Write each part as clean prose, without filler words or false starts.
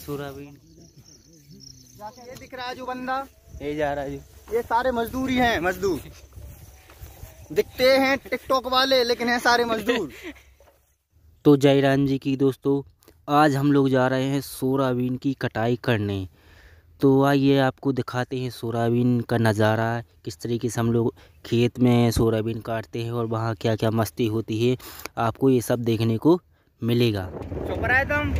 Soybean ये दिख रहा है जो बंदा, ये जा रहा है, ये सारे मजदूर ही हैं। मजदूर दिखते हैं टिकटॉक वाले, लेकिन हैं सारे मजदूर। तो जय राम जी की दोस्तों, आज हम लोग जा रहे हैं सोयाबीन की कटाई करने। तो आइए आपको दिखाते हैं सोयाबीन का नज़ारा, किस तरीके से हम लोग खेत में सोयाबीन काटते हैं और वहाँ क्या क्या मस्ती होती है, आपको ये सब देखने को मिलेगा। चुप रहे तुम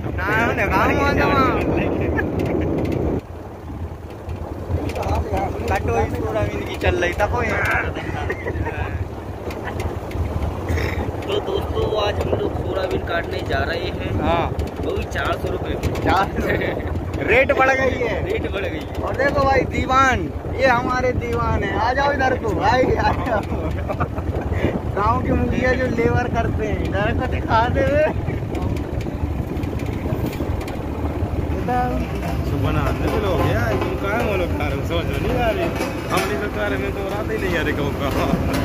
सोयाबीन की चल रही था कोई। तो दोस्तों आज हम लोग सोयाबीन काटने जा रहे हैं। हाँ, वो भी 400 रुपये। रेट बढ़ गई है, रेट बढ़ गई। और देखो भाई दीवान, ये हमारे दीवान है। आ जाओ इधर को भाई, आ जाओ। गाँव के मुखिया जो लेबर करते हैं, इधर को दिखा दे। लोग यार तुम कहाँ वो लोग खा रहे हो, समझ में नहीं आ रही। हमारी सरकार में तो रात ही नहीं आ रही कहूँ का।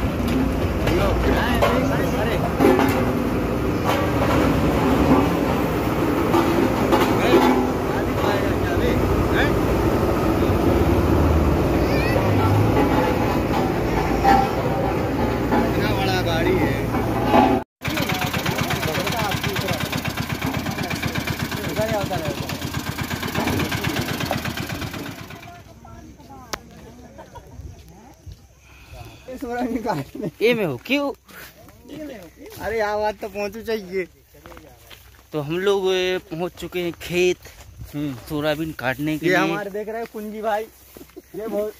ये में हो क्यों? अरे आवाज तो पहुंचू चाहिए। तो हम लोग पहुंच चुके हैं खेत सोयाबीन काटने के लिए। हमारे देख रहे हैं कुंजी भाई, ये बहुत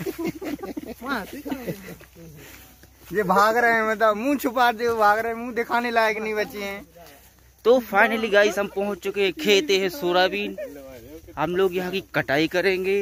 ये भाग रहे हैं, मतलब मुंह छुपाते हुए भाग रहे हैं, मुंह दिखाने लायक नहीं बचे हैं। तो फाइनली गाइस हम पहुंच चुके हैं खेत है सोयाबीन। हम लोग यहाँ की कटाई करेंगे।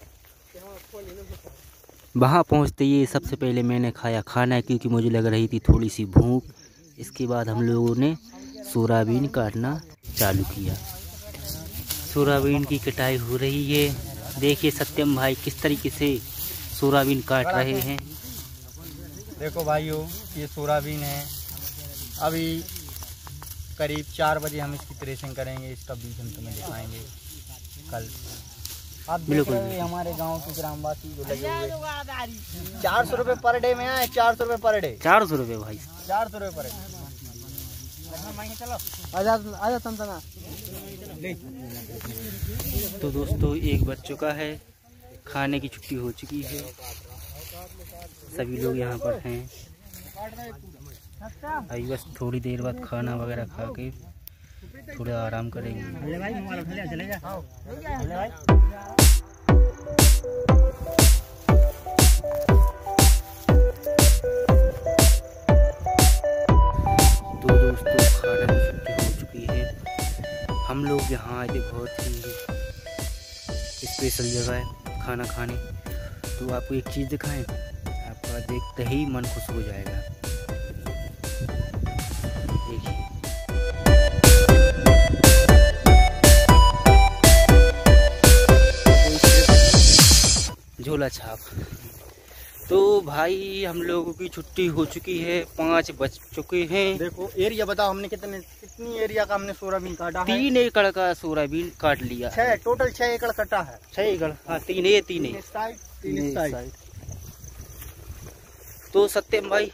वहाँ पहुँचते ही सबसे पहले मैंने खाया खाना, क्योंकि मुझे लग रही थी थोड़ी सी भूख। इसके बाद हम लोगों ने सोयाबीन काटना चालू किया। सोयाबीन की कटाई हो रही है। देखिए सत्यम भाई किस तरीके से सोयाबीन काट रहे हैं। देखो भाइयों, ये सोयाबीन है। अभी करीब 4 बजे हम इसकी थ्रेशिंग करेंगे। इसका बीज हम तुम्हें दिखाएंगे कल। आप देख रहे हैं हमारे गांव के ग्रामवासी जो लगे हुए। 400 रुपये पर डे में आए, 400 रुपये पर डे। 400 रुपये भाई, 400 रुपये पर डे। आजा तंतना। तो दोस्तों 1 बज चुका है, खाने की छुट्टी हो चुकी है। सभी लोग यहाँ पर हैं। अभी बस थोड़ी देर बाद खाना वगैरह खा के थोड़ा आराम करेंगे। तो दोस्तों खाना की छुट्टी हो चुकी है। हम लोग यहाँ आए थे बहुत ही स्पेशल जगह है खाना खाने। तो आपको एक चीज़ दिखाएं, आपका देखते ही मन खुश हो जाएगा। देखिए झोला छाप। तो भाई हम लोगों की छुट्टी हो चुकी है, 5 बज चुके हैं। देखो एरिया बताओ, हमने कितनी एरिया का हमने सोयाबीन काटा है? 3 एकड़ का सोयाबीन काट लिया। 6 टोटल 6 एकड़ कटा है। 6 एकड़, हाँ 3 साइड। तो सत्यम भाई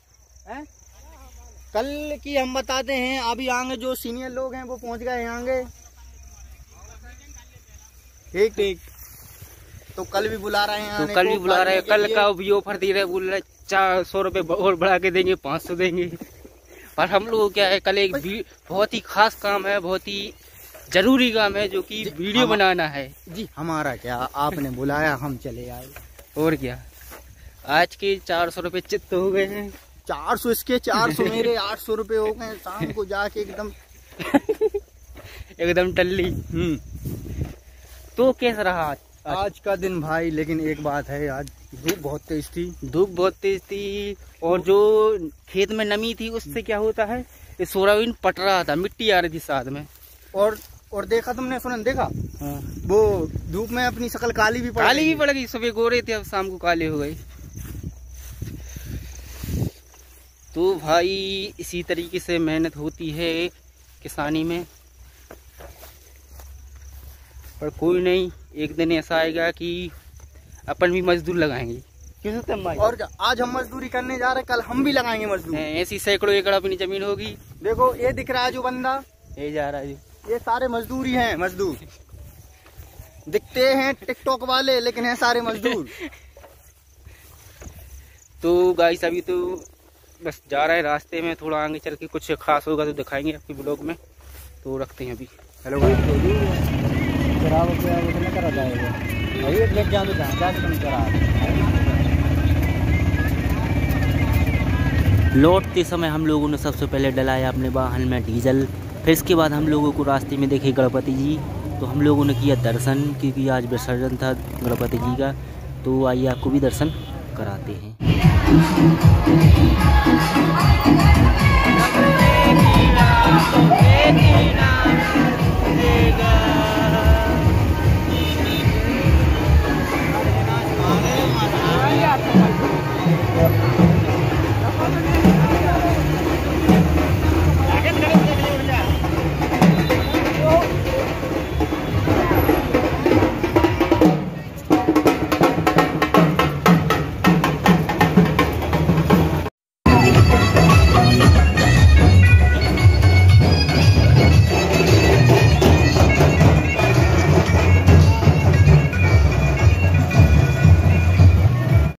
कल की हम बताते हैं। अभी आगे जो सीनियर लोग हैं वो पहुंच गए आगे। ठीक। तो कल भी बुला रहे हैं। तो कल भी बुला रहे हैं। कल का भी ऑफर दे रहे हैं, बोल रहे 400 रुपये और बढ़ा के देंगे, 500 देंगे। पर हम लोग क्या है, कल एक बहुत ही खास काम है, बहुत ही जरूरी काम है, जो कि वीडियो बनाना है। जी हमारा क्या, आपने बुलाया हम चले आए। और क्या, आज के 400 रुपये चित्त हो गए हैं। 400 इसके, 400 मेरे, 800 रुपये हो गए। शाम को जाके एकदम टल्ली। तो कैसा रहा आज का दिन भाई? लेकिन एक बात है, आज धूप बहुत तेज थी। और जो खेत में नमी थी उससे क्या होता है, ये सोयाबीन पट रहा था, मिट्टी आ रही थी साथ में। और देखा तुमने, सुनन देखा? हाँ। वो धूप में अपनी शक्ल काली भी पड़ गई। सुबह गोरे थे, अब शाम को काले हो गए। तो भाई इसी तरीके से मेहनत होती है किसानी में। पर कोई नहीं, एक दिन ऐसा आएगा कि अपन भी मजदूर लगाएंगे। क्यों भाई? और आज हम मजदूरी करने जा रहे हैं, कल हम भी लगाएंगे मजदूर। ऐसी सैकड़ों एकड़ अपनी जमीन होगी। देखो ये दिख रहा है जो बंदा, ये जा रहा है, ये सारे मजदूर ही हैं। मजदूर दिखते हैं टिकटॉक वाले, लेकिन हैं सारे मजदूर। तो गाइस अभी तो बस जा रहे हैं, रास्ते में थोड़ा आगे चल के कुछ खास होगा तो दिखाएंगे आपके ब्लॉग में। तो रखते हैं अभी। हेलो लौटते समय हम लोगों ने सबसे पहले डलाया अपने वाहन में डीजल। फिर इसके बाद हम लोगों को रास्ते में देखे गणपति जी, तो हम लोगों ने किया दर्शन, क्योंकि आज विसर्जन था गणपति जी का। तो आइए आपको भी दर्शन कराते हैं।